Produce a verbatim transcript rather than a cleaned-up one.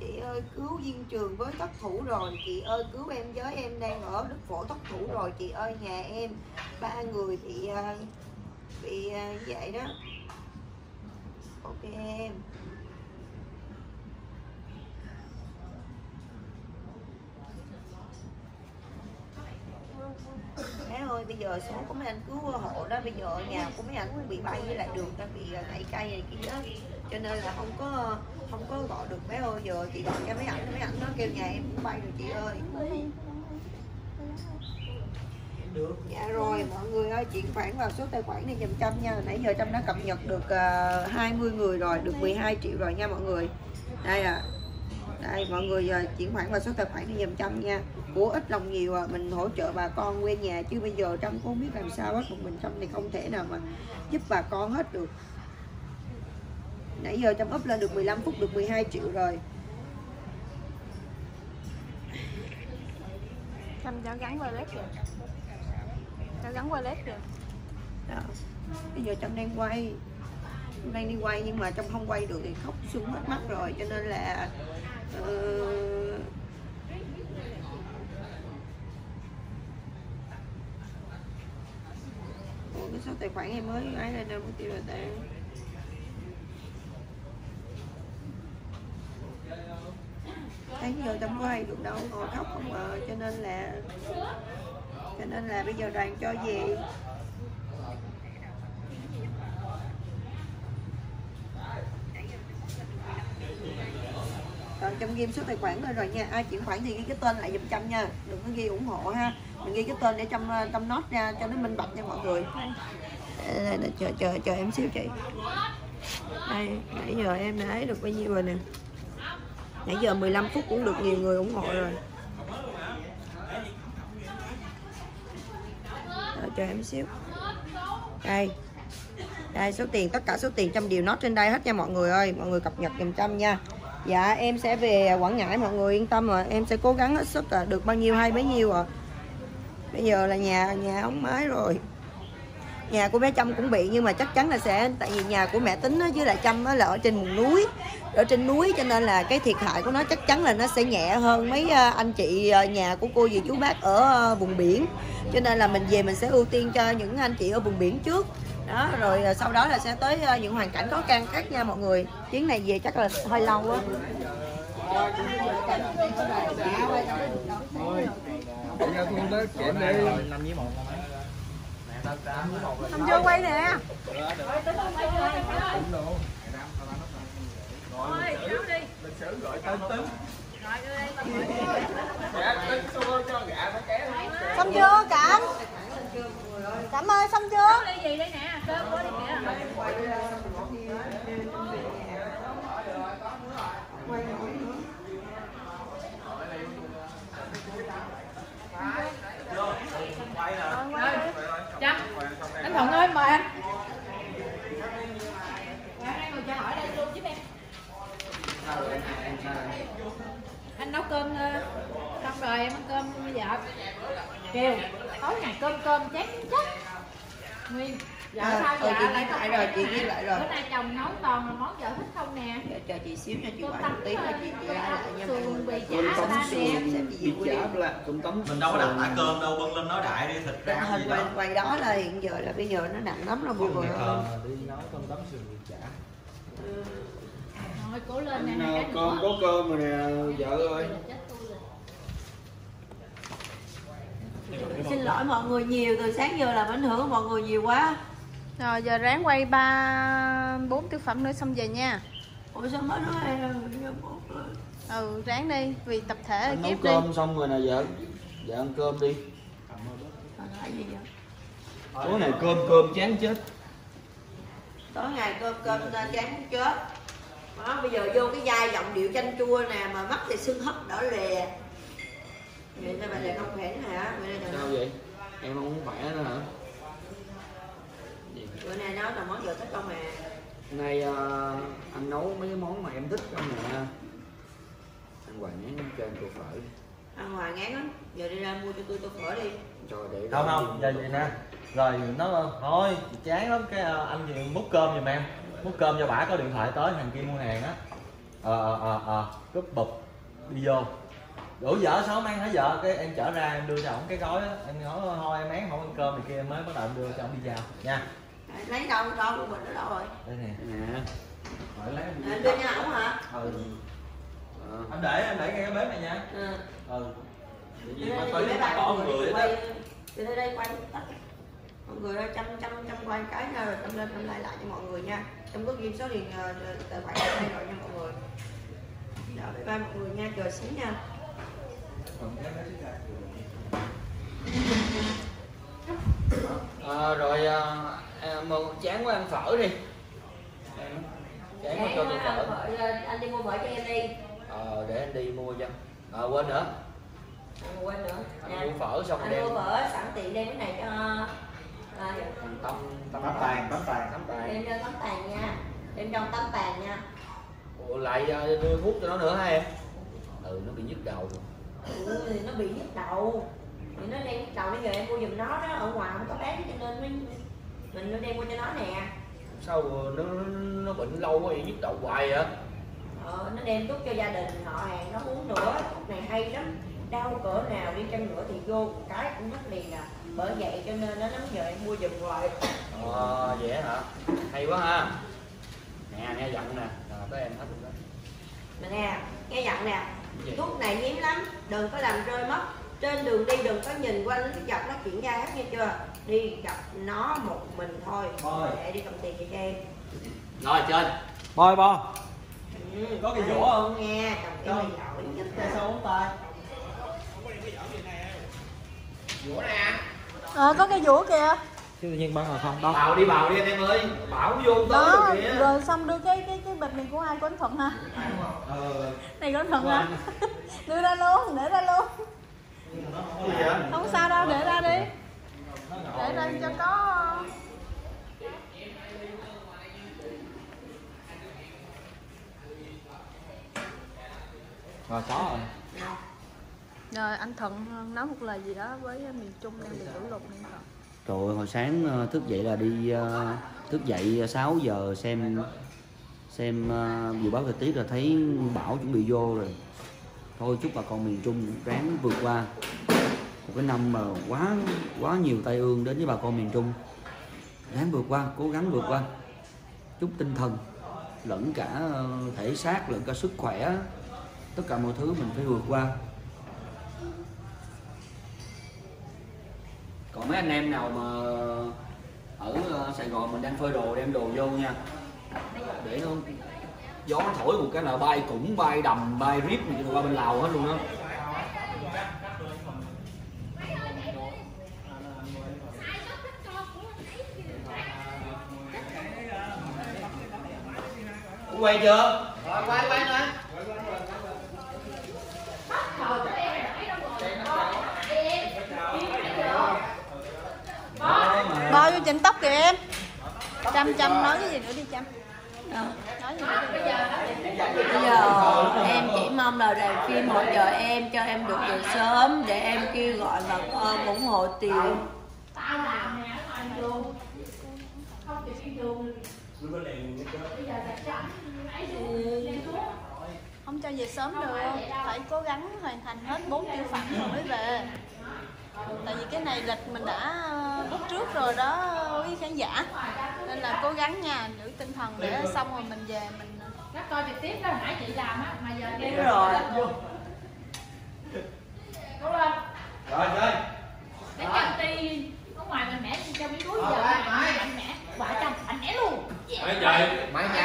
Chị ơi cứu Diên Trường với thất thủ rồi, chị ơi cứu em với, em đang ở Đức Phổ thất thủ rồi chị ơi, nhà em ba người bị bị vậy đó. Ok em. Bé ơi bây giờ số của mấy anh cứu hộ đó, bây giờ nhà của mấy anh cũng bị bay với lại đường ta bị gãy cây này kia đó, cho nên là không có không có gọi được bé ơi. Giờ chị gọi cho mấy ảnh, mấy ảnh nó kêu nhà em cũng bay rồi chị ơi. Dạ rồi mọi người ơi, chuyển khoản vào số tài khoản này giùm Trâm nha. Nãy giờ Trâm đã cập nhật được uh, hai mươi người rồi, được mười hai triệu rồi nha mọi người. Đây à, đây mọi người uh, chuyển khoản vào số tài khoản này giùm Trâm nha. Của ít lòng nhiều à, mình hỗ trợ bà con quê nhà, chứ bây giờ Trâm cũng không biết làm sao hết. Một mình Trâm thì không thể nào mà giúp bà con hết được. Nãy giờ Trâm up lên được mười lăm phút được mười hai triệu rồi. Trâm cho gắn vào led kìa. Cho gắn qua led kìa. Đó. Bây giờ Trâm đang quay, đang đi quay nhưng mà Trâm không quay được thì khóc sưng hết mắt rồi, cho nên là uh... Ủa, cái số tài khoản em mới ấy lên đâu, tiêu là ta. Thấy giờ Trâm có hay được đâu, ngồi khóc không à, cho nên là cho nên là bây giờ đoàn cho về. Còn Trâm ghi số tài khoản lên rồi nha. Ai chuyển khoản thì ghi cái tên lại giùm Trâm nha, đừng có ghi ủng hộ ha, mình ghi cái tên để Trâm Trâm nốt ra cho nó minh bạch nha mọi người. Đây, đây, chờ chờ chờ em xíu chị. Đây, nãy giờ em đã ấy được bao nhiêu rồi nè. Nãy giờ mười lăm phút cũng được nhiều người ủng hộ rồi. Rồi, chờ em xíu. Đây. Đây số tiền, tất cả số tiền Trâm đều nốt trên đây hết nha mọi người ơi. Mọi người cập nhật giùm Trâm nha. Dạ em sẽ về Quảng Ngãi mọi người yên tâm rồi. Em sẽ cố gắng hết sức là được bao nhiêu hay bấy nhiêu rồi. Bây giờ là nhà nhà ống mái rồi. Nhà của bé Trâm cũng bị nhưng mà chắc chắn là sẽ, tại vì nhà của mẹ Tính với lại Trâm là ở trên vùng núi, ở trên núi cho nên là cái thiệt hại của nó chắc chắn là nó sẽ nhẹ hơn mấy anh chị nhà của cô dì chú bác ở vùng biển, cho nên là mình về mình sẽ ưu tiên cho những anh chị ở vùng biển trước đó, rồi sau đó là sẽ tới những hoàn cảnh khó khăn khác nha mọi người. Chuyến này về chắc là hơi lâu á. Không chưa quay nè. Rồi, kéo đi. Lịch sử gọi tên Tính. Rồi đưa đây. Xong chưa Cảm? Cảm ơi, xong chưa? Đi gì đây nè, cơm qua đi kìa. Trâm, anh Thuận ơi mời anh. Anh ngồi chờ hỏi đây luôn giúp em. Anh nấu cơm xong rồi em ăn cơm với vợ. Kêu tối ngày cơm cơm chén chắc. Nguyên. Vợ à, sao vợ lại lại rồi, chị ghi lại rồi. Bữa nay chồng nấu toàn là món vợ thích không nè. Chờ, chờ chị xíu nha, chị gọi một tí là chị chị lại nha mọi người. Bị chả ra nè. Mình đâu có đặt thả cơm đâu, bưng lên nói đại đi, thịt ra hình quay, quay đó là hiện giờ là bây giờ nó nặng lắm rồi mọi người ơi. Đi nấu cơm tấm sườn vịt chả. Rồi cố lên nè. Cơm có cơm rồi nè vợ ơi. Xin lỗi mọi người nhiều, từ sáng giờ làm ảnh hưởng mọi người nhiều quá. Rồi giờ ráng quay ba bốn tiểu phẩm nữa xong về nha. Ủa sao mới nói ừ ráng đi vì tập thể anh kiếp nấu cơm đi. xong rồi nè vợ, vợ ăn cơm đi. Tối này cơm cơm chán chết. Tối ngày cơm cơm chán muốn chết. Đó, bây giờ vô cái vai giọng điệu chanh chua nè mà mắt thì sưng húp đỏ lè. Vậy sao bà lại không khỏe nữa hả? Sao vậy? Em không khỏe nữa hả? Bữa nay nấu là món vợ thích không à? Hôm nay uh, anh nấu mấy cái món mà em thích không nè. Anh Hoàng ngán cho em tô phở. Anh Hoàng ngán lắm. Giờ đi ra mua cho tôi tô phở đi. Trời để không không, giờ vậy nè. Rồi nó thôi, chán lắm cái uh, anh gì múc cơm giùm em. Múc cơm cho bả có điện thoại tới thằng kia mua hàng á. ờ ờ ờ cúp bụp đi vô đủ vợ sáu ăn hả vợ, cái em chở ra em đưa cho ổng cái gói á, em nói thôi em án không ăn cơm thì kia em mới bắt đầu em đưa cho ổng đi vào nha. Lấy đâu đâu của mình ở đâu rồi? Đây nè. Nè. Hỏi lấy em À, đưa cho ổng hả? Ừ. Ờ. Em để em để ngay cái bếp này nha. Ừ. Ừ. Đi đây, đi đây, có mọi người người đó. quay, đi đây đây quay tất mọi người ơi, chăm chăm chăm quay cái nha, rồi chăm lên chăm like lại cho mọi người nha. Trong có ghi số điện uh, tài khoản ở đây rồi nha mọi người. Rồi bye bye mọi người nha, chờ xíu nha. À, rồi à, một chán của ăn phở đi. Chán của cho tôi phở. Anh đi mua phở cho em đi. Ờ, để anh đi mua cho. À, quên nữa. Anh quên nữa. Anh mua phở xong anh đem. mua phở sẵn tiện đem cái này cho à, Tâm tâm Tắm tàn, tắm tàn, tắm tàn. đem cho tấm tàn nha, đem trong tấm tàn nha. Ủa, lại đưa thuốc cho nó nữa hả em? Ừ, nó bị nhức đầu. Ừ, thì nó bị nhức đầu thì nó đem nhức đầu, bây giờ em mua giùm nó đó, ở ngoài không có bán cho nên mình mình nó đem mua cho nó nè. Sao nó nó bệnh lâu quá vậy, nhức đầu hoài vậy? Ờ, nó đem thuốc cho gia đình họ hàng nó uống nữa, thuốc này hay lắm, đau cỡ nào đi chăng nữa thì vô cái cũng mất liền à, bởi vậy cho nên nó nắm giờ em mua giùm rồi. Ờ, vậy hả? Hay quá ha. Nè, nghe giận nè, à, tới em hết rồi đó. Mà nè, nghe giận nè, Gì? thuốc này hiếm lắm, đừng có làm rơi mất. Trên đường đi đừng có nhìn qua nó gặp nó chuyển ra hết, nghe chưa? Đi gặp nó một mình thôi. Thôi. Để đi cầm tiền cho em. Rồi chơi. Bôi bo. Ừ, Có cái đây, dũa không? Nghe, cầm cái này giỏi nhất. Cái sao uống tay. Dũa nè. Ờ có cái dũa kìa. Chứ tự nhiên bắn rồi không đó. Bào đi bào đi anh em ơi. Bảo vô tới Đó, rồi kìa. rồi xong đưa cái cái cái bịch này của ai, của anh Thuận hả? Ờ. Này của anh Thuận hả? Đưa ra luôn, để ra luôn. Gì vậy? Không sao đâu, để ra đi. Để ra cho có. Rồi có rồi. Rồi anh Thuận nói một lời gì đó với miền Trung đang bị lũ lụt này không? Trời ơi, hồi sáng ờ, thức dậy là đi ờ, thức dậy sáu giờ xem xem uh, dự báo thời tiết là thấy bão chuẩn bị vô rồi. Thôi chúc bà con miền Trung ráng vượt qua một cái năm mà quá quá nhiều tai ương đến với bà con miền Trung. Ráng vượt qua, cố gắng vượt qua. Chúc tinh thần lẫn cả ờ, thể xác lẫn cả sức khỏe, tất cả mọi thứ mình phải vượt qua. Còn mấy anh em nào mà ở Sài Gòn mình đang phơi đồ đem đồ vô nha, để nó gió nó thổi một cái là bay cũng bay đầm bay rip này qua bên Lào hết luôn đó. Quay chưa? Rồi quay quay nữa. Bao vô chỉnh tóc kìa em. Chăm Chăm nói cái gì nữa đi Chăm. Ờ, nói gì nữa đi. Bây giờ em chỉ mong là rạp phim hỗ trợ em, cho em được về sớm để em kêu gọi bà con ủng hộ tiền. Không cho về sớm được, phải cố gắng hoàn thành hết bốn tiêu phận rồi mới về. Tại vì cái này lịch mình đã book trước rồi đó quý khán giả, nên là cố gắng nha, giữ tinh thần để xong rồi mình về mình. Các coi trực tiếp đó nãy chị làm á mà giờ Đúng rồi. Đúng không? Rồi chơi. Cái chân ti ở ngoài mình mẹ cho miếng túi giờ anh mẹ quả trong anh mẹ luôn. Mấy trời. Mấy nha.